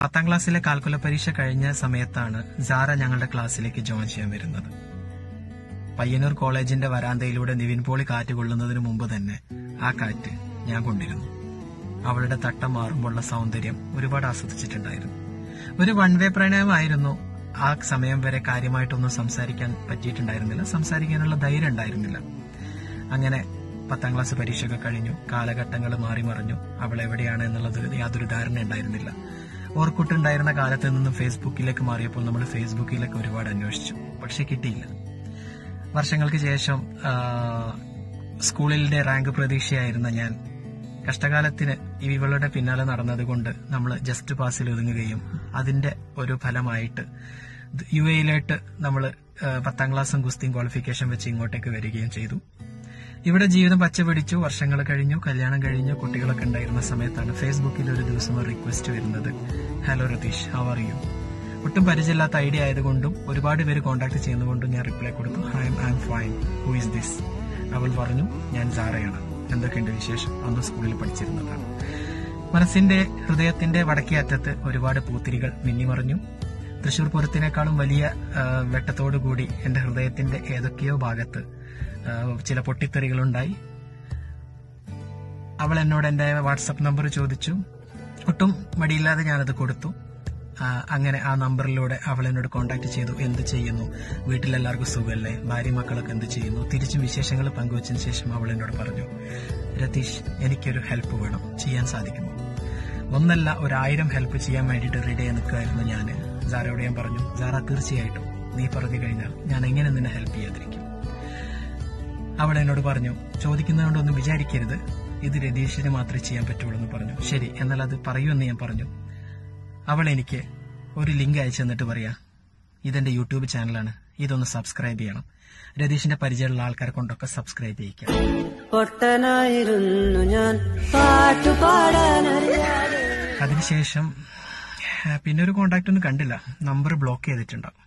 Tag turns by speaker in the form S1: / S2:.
S1: 10ാം ക്ലാസ്സിലെ കാൽക്കുല പരീക്ഷ കഴിഞ്ഞ സമയത്താണ് സാറ ഞങ്ങളുടെ ക്ലാസ്സിലേക്ക് ജോയിൻ ചെയ്യാൻ വരുന്നത്. പയ്യന്നൂർ കോളേജിന്റെ വരാന്തയിലൂടെ നിവിൻ പോളി കാറ്റ് കൊള്ളുന്നതിന് മുമ്പ് തന്നെ ആ കാറ്റ് ഞാൻ കൊണ്ടിരുന്നു. അവളുടെ തട്ടം മാറുമ്പോഴുള്ള സൗന്ദര്യം ഒരുപാട് ആസ്വദിച്ചിട്ടുണ്ടായിരുന്നു. ഒരു വൺ വേ പ്രണയമായിരുന്നു. ആ സമയം വരെ കാര്യമായിട്ടൊന്നും സംസാരിക്കാൻ പറ്റിയിട്ടുണ്ടായിരുന്നില്ല, സംസാരിക്കാനുള്ള ധൈര്യം ഉണ്ടായിരുന്നില്ല. അങ്ങനെ 10ാം ക്ലാസ് പരീക്ഷയൊക്കെ കഴിഞ്ഞു. കാലഘട്ടങ്ങൾ മാറി മറിഞ്ഞു. അവൾ എവിടെയാണ് എന്നുള്ളത് യാതൊരു ധാരണ ഉണ്ടായിരുന്നില്ല. ഓർക്കുട്ടുണ്ടായിരുന്ന കാലത്ത് നിന്നും ഫേസ്ബുക്കിലേക്ക് മാറിയപ്പോൾ നമ്മൾ ഫേസ്ബുക്കിലേക്ക് ഒരുപാട് അന്വേഷിച്ചു, പക്ഷെ കിട്ടിയില്ല. വർഷങ്ങൾക്ക് ശേഷം സ്കൂളിലെ റാങ്ക് പ്രതീക്ഷയായിരുന്ന ഞാൻ കഷ്ടകാലത്തിന് ഇവളുടെ പിന്നാലെ നടന്നതുകൊണ്ട് നമ്മൾ ജസ്റ്റ് പാസിൽ ഒതുങ്ങുകയും അതിന്റെ ഒരു ഫലമായിട്ട് UAE നമ്മൾ 10ാം ക്ലാസ്സും ഗുസ്തിയും ക്വാളിഫിക്കേഷൻ വെച്ച് ഇങ്ങോട്ടേക്ക് വരികയും ചെയ്തു. ഇവിടെ ജീവിതം പച്ച പിടിച്ചു. വർഷങ്ങൾ കഴിഞ്ഞു, കല്യാണം കഴിഞ്ഞു, കുട്ടികളൊക്കെ ഉണ്ടായിരുന്ന സമയത്താണ് ഫേസ്ബുക്കിൽ ഒരു ദിവസം ഒരു റിക്വസ്റ്റ് വരുന്നത്. Hello Ratheesh, how are you? ഒട്ടും പരിചയമില്ലാത്ത ഐഡിയ ആയതുകൊണ്ടും ഒരുപാട് പേര് കോൺടാക്ട് ചെയ്യുന്നതുകൊണ്ടും ഞാൻ റിപ്ലൈ കൊടുത്തു. I am fine, who is this? അവൾ പറഞ്ഞു, ഞാൻ സാറയാണ്. എന്തൊക്കെയുണ്ട് വിശേഷം? അന്ന് സ്കൂളിൽ പഠിച്ചിരുന്നതാണ്. മനസ്സിന്റെ ഹൃദയത്തിന്റെ വടക്കേ അറ്റത്ത് ഒരുപാട് പൂത്തിരികൾ മിന്നിമറിഞ്ഞു. തൃശൂർ പൂരത്തിനേക്കാളും വലിയ വെട്ടത്തോടുകൂടി എന്റെ ഹൃദയത്തിന്റെ ഏതൊക്കെയോ ഭാഗത്ത് ചില പൊട്ടിത്തെറികളുണ്ടായി. അവൾ എന്നോട് എന്റെ വാട്സപ്പ് നമ്പർ ചോദിച്ചു. ഒട്ടും മടിയില്ലാതെ ഞാനത് കൊടുത്തു. അങ്ങനെ ആ നമ്പറിലൂടെ അവൾ എന്നോട് കോൺടാക്ട് ചെയ്തു. എന്ത് ചെയ്യുന്നു? വീട്ടിലെല്ലാവർക്കും സുഖമല്ലേ? ഭാര്യ മക്കളൊക്കെ എന്ത് ചെയ്യുന്നു? തിരിച്ചും വിശേഷങ്ങൾ പങ്കുവച്ചതിന് ശേഷം അവൾ എന്നോട് പറഞ്ഞു, രതീഷ്, എനിക്കൊരു ഹെൽപ്പ് വേണം, ചെയ്യാൻ സാധിക്കുമോ? ഒന്നല്ല, 1000 ഹെൽപ്പ് ചെയ്യാൻ വേണ്ടിയിട്ട് റെഡി ആയി നിൽക്കുകയായിരുന്നു ഞാൻ. സാറയോട് ഞാൻ പറഞ്ഞു, സാറ തീർച്ചയായിട്ടും നീ പറഞ്ഞു കഴിഞ്ഞാൽ ഞാൻ എങ്ങനെ നിന്നെ ഹെൽപ്പ് ചെയ്യാതിരിക്കും? അവൾ എന്നോട് പറഞ്ഞു, ചോദിക്കുന്നതുകൊണ്ടൊന്നും വിചാരിക്കരുത്, ഇത് രതീഷിന് മാത്രമേ ചെയ്യാൻ പറ്റുള്ളൂ എന്ന് പറഞ്ഞു. ശരി, എന്നാൽ അത് പറയൂ എന്ന് ഞാൻ പറഞ്ഞു. അവൾ എനിക്ക് ഒരു ലിങ്ക് അയച്ചു തന്നിട്ട് പറയാ, ഇതെന്റെ യൂട്യൂബ് ചാനലാണ്, ഇതൊന്ന് സബ്സ്ക്രൈബ് ചെയ്യണം. രതീഷിന്റെ പരിചയമുള്ള ആൾക്കാരെ കൊണ്ടൊക്കെ സബ്സ്ക്രൈബ് ചെയ്യിക്കാം. അതിനുശേഷം പിന്നെ ഒരു കോണ്ടാക്ട് ഒന്നും കണ്ടില്ല. നമ്പർ ബ്ലോക്ക് ചെയ്തിട്ടുണ്ടാവും.